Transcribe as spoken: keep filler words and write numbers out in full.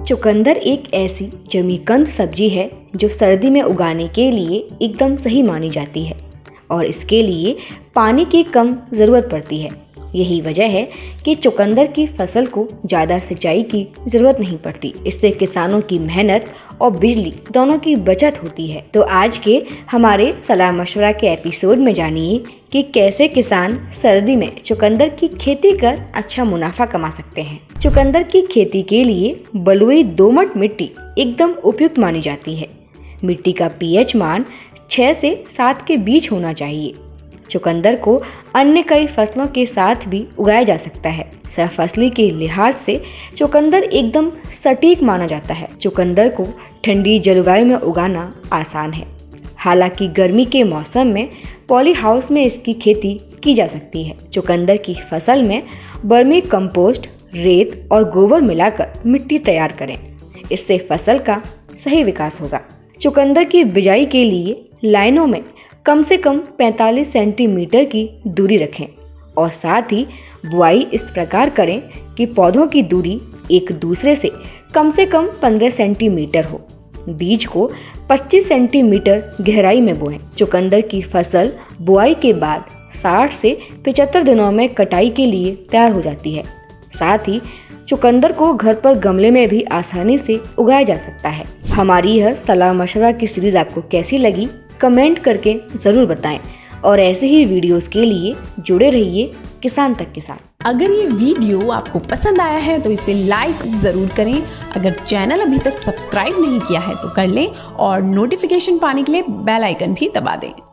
चुकंदर एक ऐसी जमीकंद सब्जी है जो सर्दी में उगाने के लिए एकदम सही मानी जाती है और इसके लिए पानी की कम ज़रूरत पड़ती है। यही वजह है कि चुकंदर की फसल को ज़्यादा सिंचाई की ज़रूरत नहीं पड़ती। इससे किसानों की मेहनत और बिजली दोनों की बचत होती है। तो आज के हमारे सलाह मशवरा के एपिसोड में जानिए कि कैसे किसान सर्दी में चुकंदर की खेती कर अच्छा मुनाफा कमा सकते हैं। चुकंदर की खेती के लिए बलुई दोमट मिट्टी एकदम उपयुक्त मानी जाती है। मिट्टी का पीएच मान छह से सात के बीच होना चाहिए। चुकंदर को अन्य कई फसलों के साथ भी उगाया जा सकता है। सहफसली के लिहाज से चुकंदर एकदम सटीक माना जाता है। चुकंदर को ठंडी जलवायु में उगाना आसान है। हालांकि गर्मी के मौसम में पॉली हाउस में इसकी खेती की जा सकती है। चुकंदर की फसल में वर्मी कंपोस्ट, रेत और गोबर मिलाकर मिट्टी तैयार करें। इससे फसल का सही विकास होगा। चुकंदर की बिजाई के लिए लाइनों में कम से कम पैंतालीस सेंटीमीटर की दूरी रखें और साथ ही बुआई इस प्रकार करें कि पौधों की दूरी एक दूसरे से कम से कम पंद्रह सेंटीमीटर हो। बीज को पच्चीस सेंटीमीटर गहराई में बोएं। चुकंदर की फसल बुआई के बाद साठ से पचहत्तर दिनों में कटाई के लिए तैयार हो जाती है। साथ ही चुकंदर को घर पर गमले में भी आसानी से उगाया जा सकता है। हमारी यह सलाह मशवरा की सीरीज आपको कैसी लगी कमेंट करके ज़रूर बताएं और ऐसे ही वीडियोस के लिए जुड़े रहिए किसान तक के साथ। अगर ये वीडियो आपको पसंद आया है तो इसे लाइक ज़रूर करें। अगर चैनल अभी तक सब्सक्राइब नहीं किया है तो कर लें और नोटिफिकेशन पाने के लिए बेल आइकन भी दबा दें।